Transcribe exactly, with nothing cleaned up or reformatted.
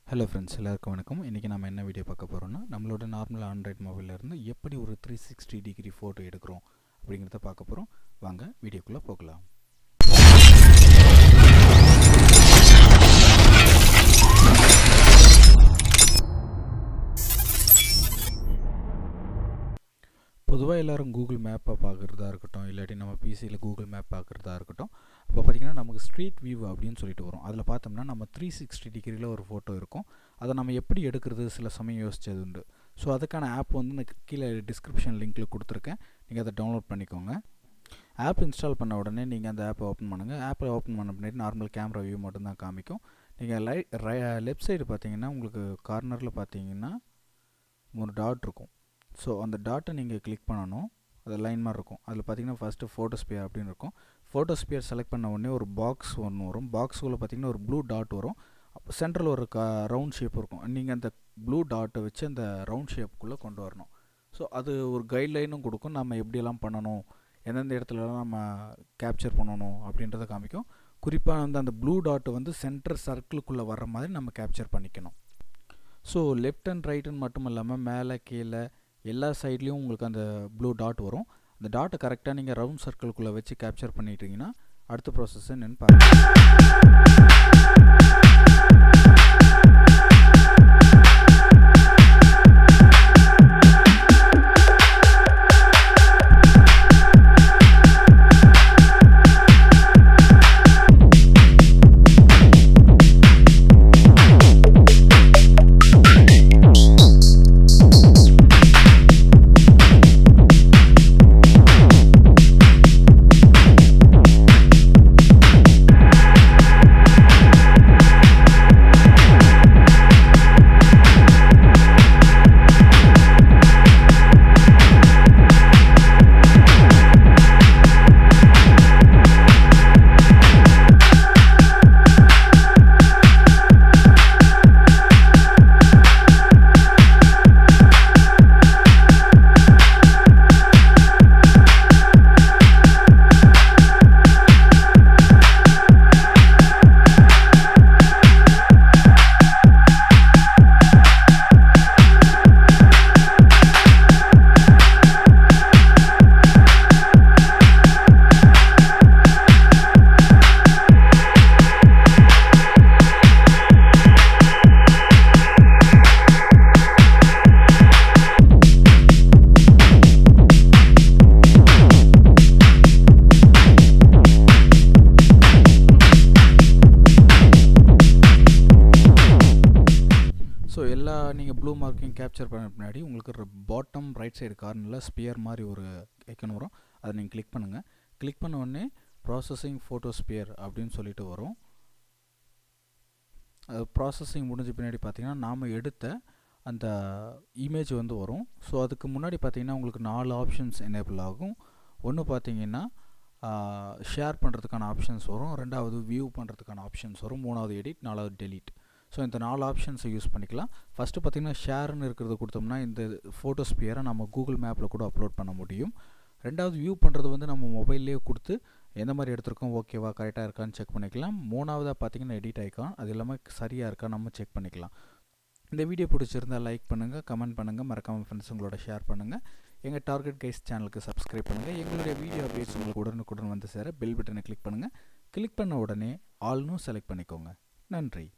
Hello friends, எல்லாருக்கும் வணக்கம். இன்றைக்கி நம்ம என்ன வீடியோ பார்க்க போகிறோம்னா, நம்மளோட நார்மல் ஆண்ட்ராய்ட் மொபைலில் இருந்து எப்படி ஒரு த்ரீ சிக்ஸ்டி டிகிரி ஃபோட்டோ எடுக்கிறோம் அப்படிங்கிறத பார்க்க போகிறோம். வாங்க வீடியோக்குள்ளே போகலாம். பொதுவாக எல்லோரும் கூகுள் மேப்பை பார்க்குறதா இருக்கட்டும், இல்லாட்டி நம்ம பிசியில் கூகுள் மேப் பார்க்குறதா இருக்கட்டும், இப்போ பார்த்திங்கன்னா நமக்கு ஸ்ட்ரீட் வியூ அப்படின்னு சொல்லிட்டு வரும். அதில் பார்த்தோம்னா நம்ம த்ரீ சிக்ஸ்டி டிகிரியில் ஒரு ஃபோட்டோ இருக்கும். அதை நம்ம எப்படி எடுக்கிறது சில சமயம் யோசிச்சது உண்டு. ஸோ அதுக்கான ஆப் வந்து நான் கீழே டிஸ்கிரிப்ஷன் லிங்க்கில் கொடுத்துருக்கேன். நீங்கள் அதை டவுன்லோட் பண்ணிக்கோங்க. ஆப் இன்ஸ்டால் பண்ண உடனே நீங்கள் அந்த ஆப்பை ஓப்பன் பண்ணுங்கள். ஆப்பை ஓப்பன் பண்ண பின்னாடி நார்மல் கேமரா வியூ மட்டும்தான் காமிக்கும். நீங்கள் லை லெஃப்ட் சைடு பார்த்தீங்கன்னா உங்களுக்கு கார்னரில் பார்த்தீங்கன்னா ஒரு டாட் இருக்கும். ஸோ அந்த டாட்டை நீங்கள் கிளிக் பண்ணணும். அது லைன் மாதிரி இருக்கும். அதில் பார்த்தீங்கன்னா ஃபஸ்ட்டு ஃபோட்டோஸ்பியர் அப்படின்னு இருக்கும். ஃபோட்டோஸ்பியர் செலக்ட் பண்ண உடனே ஒரு பாக்ஸ் ஒன்று வரும். பாக்ஸுக்குள்ளே பார்த்தீங்கன்னா ஒரு ப்ளூ டாட் வரும். அப்போ சென்ட்ரல் ஒரு க ரவுண்ட் ஷேப் இருக்கும். நீங்கள் அந்த ப்ளூ டாட்டை வச்சு அந்த ரவுண்ட் ஷேப்புக்குள்ளே கொண்டு வரணும். ஸோ அது ஒரு கைட்லைனும் கொடுக்கும். நம்ம எப்படியெல்லாம் பண்ணணும், எந்தெந்த இடத்துலலாம் நம்ம கேப்சர் பண்ணணும் அப்படின்றத காமிக்கும். குறிப்பாக வந்து அந்த ப்ளூ டாட்டை வந்து சென்டர் சர்க்கிளுக்குள்ளே வர்ற மாதிரி நம்ம கேப்சர் பண்ணிக்கணும். ஸோ லெஃப்ட் அண்ட் ரைட்டுன்னு மட்டும் இல்லாமல் மேலே கீழே எல்லா சைட்லேயும் உங்களுக்கு அந்த ப்ளூ டாட் வரும். அந்த டாட்டை கரெக்டாக நீங்கள் ரவுண்ட் சர்க்கிள்குள்ளே வச்சு கேப்சர் பண்ணிட்டீங்கன்னா அடுத்த ப்ராசஸ் என்னன்னு பாருங்கள். ஸோ எல்லா நீங்கள் ப்ளூ மார்க்கிங் கேப்சர் பண்ண பின்னாடி உங்களுக்கு பாட்டம் ரைட் சைடு கார்னரில் ஸ்பியர் மாதிரி ஒரு ஐக்கன் வரும். அதை நீங்கள் கிளிக் பண்ணுங்கள். கிளிக் பண்ண உடனே ப்ராசஸிங் ஃபோட்டோ ஸ்பியர் அப்படின்னு சொல்லிட்டு வரும். அது ப்ராசஸிங் முடிஞ்ச பின்னாடி பார்த்தீங்கன்னா நாம் எடுத்த அந்த இமேஜ் வந்து வரும். ஸோ அதுக்கு முன்னாடி பார்த்தீங்கன்னா உங்களுக்கு நாலு ஆப்ஷன்ஸ் எனேபிள் ஆகும். ஒன்று பார்த்தீங்கன்னா ஷேர் பண்ணுறதுக்கான ஆப்ஷன்ஸ் வரும். ரெண்டாவது வியூ பண்ணுறதுக்கான ஆப்ஷன்ஸ் வரும். மூணாவது எடிட், நாலாவது டெலீட். ஸோ இந்த நாலு ஆப்ஷன்ஸை யூஸ் பண்ணிக்கலாம். ஃபஸ்ட்டு பார்த்திங்கன்னா ஷேர்னு இருக்கிறது கொடுத்தோம்னா இந்த ஃபோட்டோஸ்பியரை நம்ம கூகுள் மேப்பில் கூட அப்லோட் பண்ண முடியும். ரெண்டாவது வியூ பண்ணுறது வந்து நம்ம மொபைல்லேயே கொடுத்து எந்த மாதிரி எடுத்திருக்கோம், ஓகேவா கரெக்டாக இருக்கான்னு செக் பண்ணிக்கலாம். மூணாவதாக பார்த்திங்கன்னா எடிட் ஐக்கான், அது இல்லாமல் சரியாக இருக்கா நம்ம செக் பண்ணிக்கலாம். இந்த வீடியோ பிடிச்சிருந்தால் லைக் பண்ணுங்கள், கமெண்ட் பண்ணுங்கள், மறக்காமல் ஃப்ரெண்ட்ஸ் உங்களோட ஷேர் பண்ணுங்கள். எங்கள் டார்கெட் கைஸ் சேனலுக்கு சப்ஸ்கிரைப் பண்ணுங்கள். எங்களுடைய வீடியோ அப்டேட்ஸ் உங்களுக்கு உடனுக்குடன் வந்து சேர பெல் பட்டனை கிளிக் பண்ணுங்கள். கிளிக் பண்ண உடனே ஆல்னு செலக்ட் பண்ணிக்கோங்க. நன்றி.